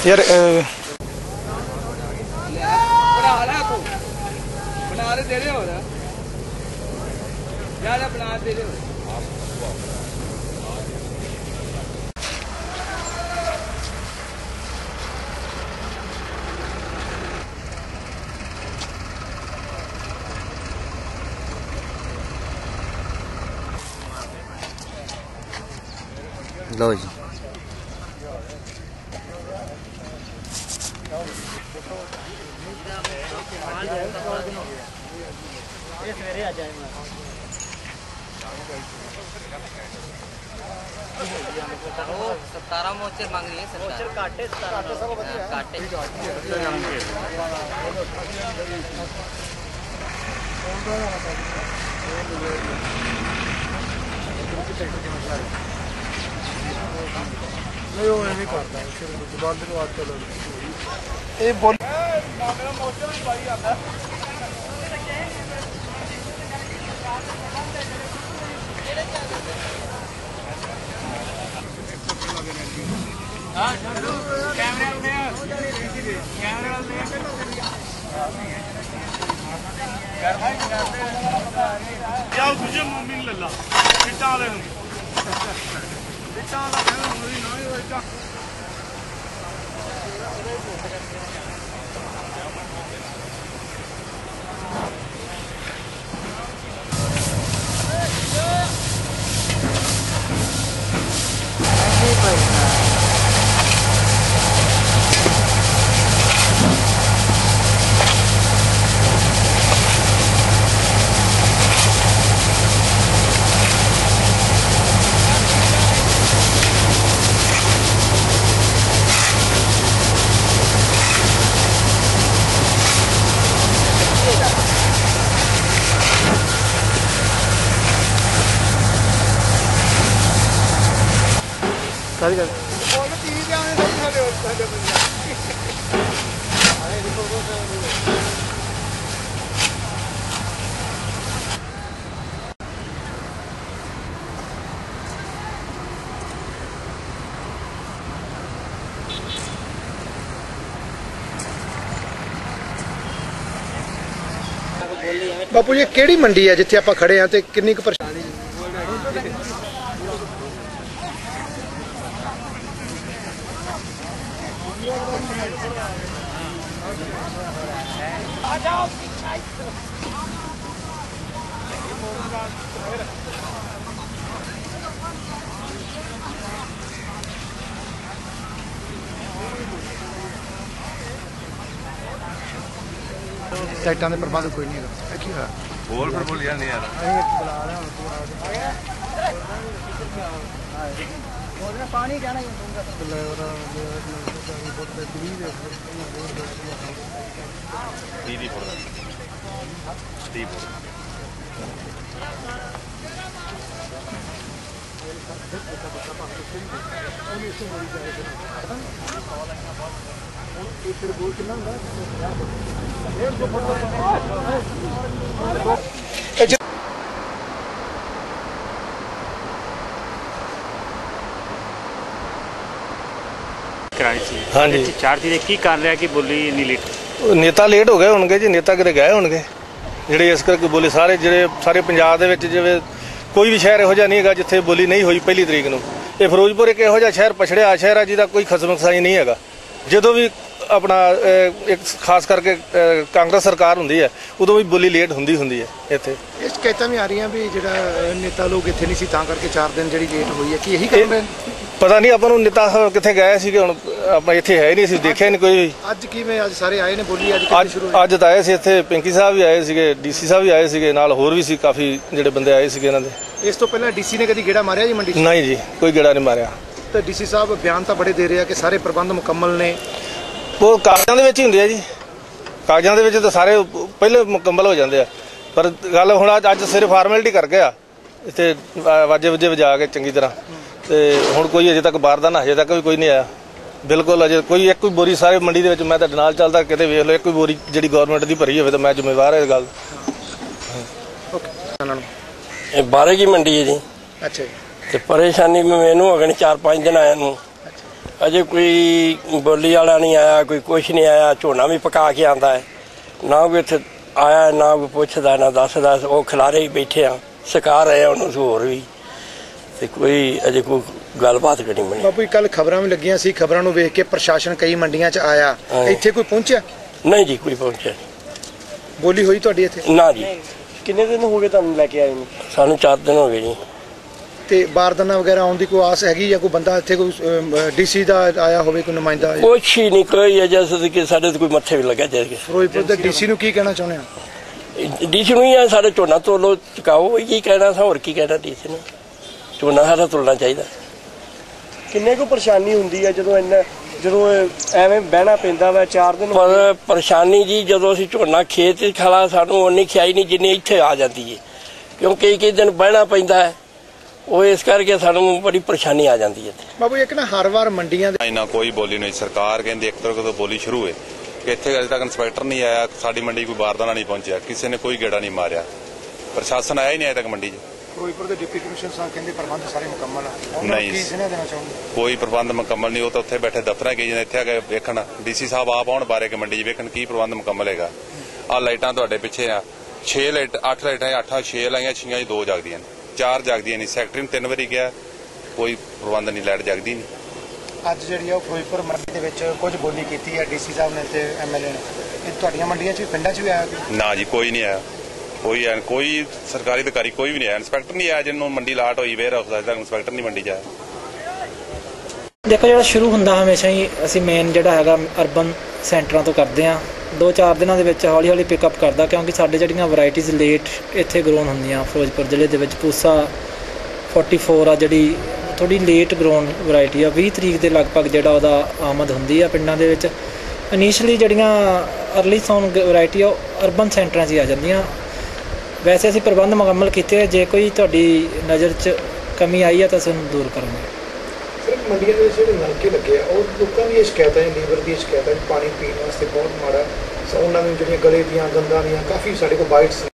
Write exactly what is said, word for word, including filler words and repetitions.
यार बना दे रहे हो यार बना दे रहे हो लो जी सवेरे आ जाए सतारा मोचर मांग रही है मोचर काटे काटे सब बढ़िया काटे नहीं वो नहीं करता फिर बाद में बात चलो ये बोल जाओ तुझे मम्मी ले ला पिटा ले पिटा ला मोरी नहीं होता सारी कर बापू जी केड़ी मंडी है जिथे आप खड़े हैं ते किन्नी क परेशानी लाइटा के प्रबंध कोई नहीं है बोल फिर बोल यार नहीं यार पानी जाना ही हाँ जी चार चीज़ की कर रहा कि बोली इन्नी लेट नेता लेट हो गए होंगे जी नेता किते गए होंगे ਜਿਹੜੇ ਇਸ ਕਰਕੇ ਬੋਲੀ ਸਾਰੇ ਜਿਹੜੇ ਸਾਰੇ ਪੰਜਾਬ ਦੇ ਵਿੱਚ ਜਿਵੇਂ ਕੋਈ ਵੀ ਸ਼ਹਿਰ ਇਹੋ ਜਿਹਾ ਨਹੀਂ ਹੈਗਾ ਜਿੱਥੇ ਬੋਲੀ ਨਹੀਂ ਹੋਈ ਪਹਿਲੀ ਤਰੀਕ ਨੂੰ ਇਹ ਫਿਰੋਜ਼ਪੁਰ ਇੱਕ ਇਹੋ ਜਿਹਾ ਸ਼ਹਿਰ ਪਛੜਿਆ ਸ਼ਹਿਰ ਆ ਜਿਹਦਾ ਕੋਈ ਖਸਮ ਖਸਾਈ ਨਹੀਂ ਹੈਗਾ ਜਦੋਂ ਵੀ ਆਪਣਾ ਇੱਕ ਖਾਸ ਕਰਕੇ ਕਾਂਗਰਸ ਸਰਕਾਰ ਹੁੰਦੀ ਹੈ ਉਦੋਂ ਵੀ ਬੋਲੀ ਲੇਟ ਹੁੰਦੀ ਹੁੰਦੀ ਹੈ ਇੱਥੇ ਇਹ ਸ਼ਿਕਾਇਤਾਂ ਵੀ ਆ ਰਹੀਆਂ ਵੀ ਜਿਹੜਾ ਨੇਤਾ ਲੋਕ ਇੱਥੇ ਨਹੀਂ ਸੀ ਤਾਂ ਕਰਕੇ ਚਾਰ ਦਿਨ ਜਿਹੜੀ ਲੇਟ ਹੋਈ ਹੈ ਕੀ ਇਹੀ ਕਾਰਨ ਹੈ ਪਤਾ ਨਹੀਂ ਆਪਾਂ ਨੂੰ ਨੇਤਾ ਕਿੱਥੇ ਗਏ ਸੀਗੇ ਹੁਣ ਆਪਾਂ ਇੱਥੇ ਹੈ ਨਹੀਂ ਸੀ ਦੇਖਿਆ ਨਹੀਂ ਕੋਈ ਅੱਜ ਕਿਵੇਂ ਅੱਜ ਸਾਰੇ ਆਏ ਨੇ ਬੋਲੀ ਅੱਜ ਕਿਵੇਂ ਸ਼ੁਰੂ ਅੱਜ ਤਾਂ ਆਏ ਸੀ ਇੱਥੇ ਪਿੰਕੀ ਸਾਹਿਬ ਵੀ ਆਏ ਸੀਗੇ ਡੀਸੀ ਸਾਹਿਬ ਵੀ ਆਏ ਸੀਗੇ ਨਾਲ ਹੋਰ ਵੀ ਸੀ ਕਾਫੀ ਜਿਹੜੇ ਬੰਦੇ ਆਏ ਸੀਗੇ ਇਹਨਾਂ ਦੇ ਇਸ ਤੋਂ ਪਹਿਲਾਂ ਡੀਸੀ ਨੇ ਕਦੀ ਗੇੜਾ ਮਾਰਿਆ ਜੀ ਮੰਡੀ 'ਚ ਨਹੀਂ ਜੀ ਕੋਈ ਗੇੜਾ ਨਹੀਂ ਮਾਰਿਆ ਤੇ ਡੀਸੀ ਸਾਹਿਬ ਬਿਆਨ ਤਾਂ ਬੜੇ ਦੇ ਰਹੇ ਆ ਕਿ ਸਾਰੇ ਪ੍ਰਬੰਧ ਮੁਕੰਮਲ ਨੇ ਉਹ ਕਾਗਜ਼ਾਂ ਦੇ ਵਿੱਚ ਹੀ ਹੁੰਦੇ ਆ ਜੀ ਕਾਗਜ਼ਾਂ ਦੇ ਵਿੱਚ ਤਾਂ ਸਾਰੇ ਪਹਿਲੇ ਮੁਕੰਮਲ ਹੋ ਜਾਂਦੇ ਆ ਪਰ ਗੱਲ ਹੁਣ ਅੱਜ ਸਿਰਫ ਫਾਰਮੈਲਿਟੀ ਕਰ ਗਿਆ ਇੱਥੇ ਵਾਜੇ ਵਜੇ ਵਜਾ ਕੇ ਚੰਗੀ ਤਰ੍ਹਾਂ ਤੇ ਹੁਣ ਕੋਈ ਅਜੇ ਤੱਕ ਬਾਰਦਾਨਾ ਹਜੇ ਤੱਕ ਵੀ ਕੋਈ ਨਹੀਂ ਆਇਆ ਬਿਲਕੁਲ ਅਜੇ ਕੋਈ ਇੱਕ ਕੋਈ ਬੋਰੀ ਸਾਰੇ ਮੰਡੀ ਦੇ ਵਿੱਚ ਮੈਂ ਤੁਹਾਡੇ ਨਾਲ ਚੱਲਦਾ ਕਿਤੇ ਵੇਖ ਲਓ ਇੱਕ ਕੋਈ ਬੋਰੀ ਜਿਹੜੀ ਗਵਰਨਮੈਂਟ ਦੀ ਭਰੀ ਹੋਵੇ ਤਾਂ ਮੈਂ ਜ਼ਿੰਮੇਵਾਰ ਹੈ ਇਸ ਗੱਲ ਇਹ ਬਾਰੇ ਕੀ ਮੰਡੀ ਹੈ ਜੀ ਅੱਛਾ ਜੀ ਤੇ ਪਰੇਸ਼ਾਨੀ ਮੈਨੂੰ ਹੋ ਗਈ ਚਾਰ ਪੰਜ ਦਿਨ ਆਇਆ ਨੂੰ अजे कोई बोली वाला नहीं आया, कोई कुछ नहीं आया। झोना भी पका के आंदा है, ना कोई इत्थे आया, ना कोई पुछदा ना दसदा। वो खिलारे ही बैठे आ, सिखा रहे हैं उन्होंने होर भी, ते कोई अजे कोई गलबात नहीं बनी। बापू कल खबरां भी लगियां सी, खबरां नूं वेख के प्रशासन कई मंडियां च आया, इत्थे कोई पहुंचा नहीं जी? कोई पहुंचा नहीं। बोली हुई तुहाडी इत्थे? ना जी। किन्ने दिन हो गए तुहानूं लैके आए नूं? सानू चार दिन हो गए जी। ते बारदाना वगैरह आउण दी कोई आस हैगी या कोई बंदा इत्थे कोई डीसी दा आया होवे, कोई नुमाइंदा? कुछ ही नहीं, कोई अजे कि साडे कोई मत्थे भी लगा जाए। फिरोजपुर दे डीसी नूं की कहना चाहुंदे हो? डीसी ਨੂੰ ਹੀ ਸਾਡੇ ਝੋਨਾ ਤੋਲੋ ਚੁਕਾਓ, ਇਹ ਕੀ ਕਹਿਣਾ ਸਾ, ਹੋਰ ਕੀ ਕਹਿਣਾ ਡੀਸੀ ਨੂੰ? ਝੋਨਾ ਸਾਡਾ ਤੋਲਣਾ ਚਾਹੀਦਾ। ਕਿੰਨੇ ਕੋ ਪਰੇਸ਼ਾਨੀ ਹੁੰਦੀ ਹੈ ਜਦੋਂ ਇੰਨਾ ਜਦੋਂ ਐਵੇਂ ਬਹਿਣਾ ਪੈਂਦਾ ਵਾ ਚਾਰ ਦਿਨ? ਪਰ ਪਰੇਸ਼ਾਨੀ ਜੀ ਜਦੋਂ ਅਸੀਂ ਝੋਨਾ ਖੇਤ 'ਚ ਖਲਾ ਸਾਨੂੰ ਉਨੀ ਖਿਆਈ ਨਹੀਂ ਜਿੰਨੀ ਇੱਥੇ ਆ ਜਾਂਦੀ ਹੈ, ਕਿਉਂਕਿ ਕਈ ਕਈ ਦਿਨ ਬਹਿਣਾ ਪੈਂਦਾ ਹੈ, ਉਹ ਇਸ ਕਰਕੇ ਸਾਨੂੰ ਬੜੀ ਪਰੇਸ਼ਾਨੀ ਆ ਜਾਂਦੀ ਹੈ। ਬਾਬੂ ਇੱਕ ਨਾ ਹਰ ਵਾਰ ਮੰਡੀਆਂ ਦੇ ਨਾ ਕੋਈ ਬੋਲੀ ਨਹੀਂ, ਸਰਕਾਰ ਕਹਿੰਦੀ ਇੱਕ ਤਰ੍ਹਾਂ ਤੋਂ ਬੋਲੀ ਸ਼ੁਰੂ ਹੈ ਕਿ ਇੱਥੇ ਅਜੇ ਤੱਕ ਇੰਸਪੈਕਟਰ ਨਹੀਂ ਆਇਆ, ਸਾਡੀ ਮੰਡੀ ਕੋਈ ਬਾਰਦਾਨਾ ਨਹੀਂ ਪਹੁੰਚਿਆ, ਕਿਸੇ ਨੇ ਕੋਈ ਗੇੜਾ ਨਹੀਂ ਮਾਰਿਆ, ਪ੍ਰਸ਼ਾਸਨ ਆਇਆ ਹੀ ਨਹੀਂ ਅਜੇ ਤੱਕ ਮੰਡੀ 'ਚ। ਫਿਰੋਜ਼ਪੁਰ ਦੇ ਡਿਪਟੀ ਕਮਿਸ਼ਨਰ ਸਾਹਿਬ ਕਹਿੰਦੇ ਪ੍ਰਬੰਧ ਸਾਰੇ ਮੁਕੰਮਲ ਆ, ਨਹੀਂ ਕੀ ਸੁਨੇਹਾ ਦੇਣਾ ਚਾਹੁੰਦੇ? ਕੋਈ ਪ੍ਰਬੰਧ ਮੁਕੰਮਲ ਨਹੀਂ, ਉਹ ਤਾਂ ਉੱਥੇ ਬੈਠੇ ਦਫ਼ਤਰਾਂ ਗਏ ਜਾਂਦੇ, ਇੱਥੇ ਆ ਕੇ ਵੇਖਣ ਡੀਸੀ ਸਾਹਿਬ ਆਪ ਆਉਣ ਬਾਰੇ ਕਿ ਮੰਡੀ 'ਚ ਵੇਖਣ ਕੀ ਪ੍ਰਬੰਧ ਮੁਕੰਮਲ ਹੈਗਾ। ਆਹ ਲਾਈਟਾਂ ਤੁਹਾਡੇ ਪਿੱਛੇ ਆ, ਛੇ ਲਾਈਟ ਅੱਠ ਲਾਈਟਾਂ ਅੱਠਾਂ ਛੇ ਲਾਈਆਂ, ਛੀਆਂ 'ਚ ਦੋ ਜਗਦੀਆਂ ਨੇ, ਚਾਰ ਜਗਦੀਆਂ ਨਹੀਂ। ਸੈਕਟਰੀ ਨੂੰ ਤਿੰਨ ਵਾਰੀ ਗਿਆ, ਕੋਈ ਪ੍ਰਬੰਧ ਨਹੀਂ, ਲਾਈਟ ਜਗਦੀ ਨਹੀਂ। ਅੱਜ ਜਿਹੜੀ ਆ ਫਿਰੋਜ਼ਪੁਰ ਮੰਡੀ ਦੇ ਵਿੱਚ ਕੁਝ ਬੋਲੀ ਕੀਤੀ ਹੈ ਡੀਸੀ ਸਾਹਿਬ ਨੇ ਤੇ ਐਮਐਲਏ ਨੇ, ਇਹ ਤੁਹਾਡੀਆਂ ਮੰਡੀਆਂ 'ਚ ਵੀ ਪਿੰਡਾਂ 'ਚ ਵੀ ਆਇਆ? ਨਾ ਜੀ ਕੋਈ ਨਹੀਂ ਆਇਆ, ਕੋਈ ਕੋਈ ਸਰਕਾਰੀ ਅਧਿਕਾਰੀ ਕੋਈ ਵੀ ਨਹੀਂ ਆਇਆ, ਇੰਸਪੈਕਟਰ ਨਹੀਂ ਆਇਆ। ਜਿਹਨੂੰ ਮੰਡੀ ਲਾਟ ਹੋਈ ਵੇਰ ਹਾਊਸ ਦਾ ਇੰਸਪੈਕਟਰ ਨਹੀਂ ਮੰਡੀ 'ਚ ਆਇਆ। ਦੇਖੋ ਜਿਹੜਾ ਸ਼ੁਰੂ ਹੁੰਦਾ ਹਮੇਸ਼ਾ ਹੀ ਅਸੀਂ ਮੇਨ ਜਿਹੜਾ ਹੈਗਾ ਅਰਬਨ ਸੈਂਟਰਾਂ ਤੋਂ ਕਰਦੇ ਹਾਂ, ਦੋ ਚਾਰ ਦਿਨਾਂ ਦੇ ਵਿੱਚ ਹੌਲੀ ਹੌਲੀ ਪਿਕਅਪ ਕਰਦਾ, ਕਿਉਂਕਿ ਸਾਡੇ ਜਿਹੜੀਆਂ ਵੈਰਾਈਟੀਜ਼ ਲੇਟ ਇੱਥੇ ਗਰੋਨ ਹੁੰਦੀਆਂ ਫਿਰੋਜ਼ਪੁਰ ਜ਼ਿਲ੍ਹੇ ਦੇ ਵਿੱਚ। ਪੂਸਾ ਫੋਰਟੀ ਫੋਰ ਆ ਜਿਹੜੀ ਥੋੜੀ ਲੇਟ ਗਰੋਨ ਵੈਰਾਈਟੀ ਆ, ਵੀਹ ਤਰੀਕ ਦੇ ਲਗਭਗ ਜਿਹੜਾ ਉਹਦਾ ਆਮਦ ਹੁੰਦੀ ਆ ਪਿੰਡਾਂ ਦੇ ਵਿੱਚ। ਇਨੀਸ਼ੀਅਲੀ ਜਿਹੜੀਆਂ ਅਰਲੀ ਸੌਨ ਵੈਰਾਈਟੀ ਆ ਉਹ ਅਰਬਨ ਸੈਂਟਰਾਂ 'ਚ ਹੀ ਆ ਜਾਂਦੀਆਂ। ਵੈਸੇ ਅਸੀਂ ਪ੍ਰਬੰਧ ਮੁਕੰਮਲ ਕੀਤੇ, ਜੇ ਕੋਈ ਤੁਹਾਡੀ ਨਜ਼ਰ 'ਚ ਕਮੀ ਆਈ ਆ ਤਾਂ ਅਸੀਂ ਉਹਨੂੰ ਦੂਰ ਕਰਾਂਗੇ। ਸਿਰਫ ਮੰਡੀਆਂ ਦੇ ਜਿਹੜੇ ਨਲਕੇ ਲੱਗੇ ਆ, ਉਹ ਲੋਕਾਂ ਦੀਆਂ ਸ਼ਿਕਾਇਤਾਂ, ਲੀਵਰ ਦੀ ਸ਼ਿਕਾਇਤਾਂ, ਪਾਣੀ ਪੀਣ ਵਾਸਤੇ ਬਹੁਤ ਮਾੜਾ, ਉਹਨਾਂ ਨੂੰ ਜਿਹੜੀਆਂ ਗਲੇ ਦੀਆਂ ਗੰਦਾਂ ਦੀਆਂ ਕਾਫੀ ਸਾਡੇ ਕੋਲ ਬਾਈਟਸ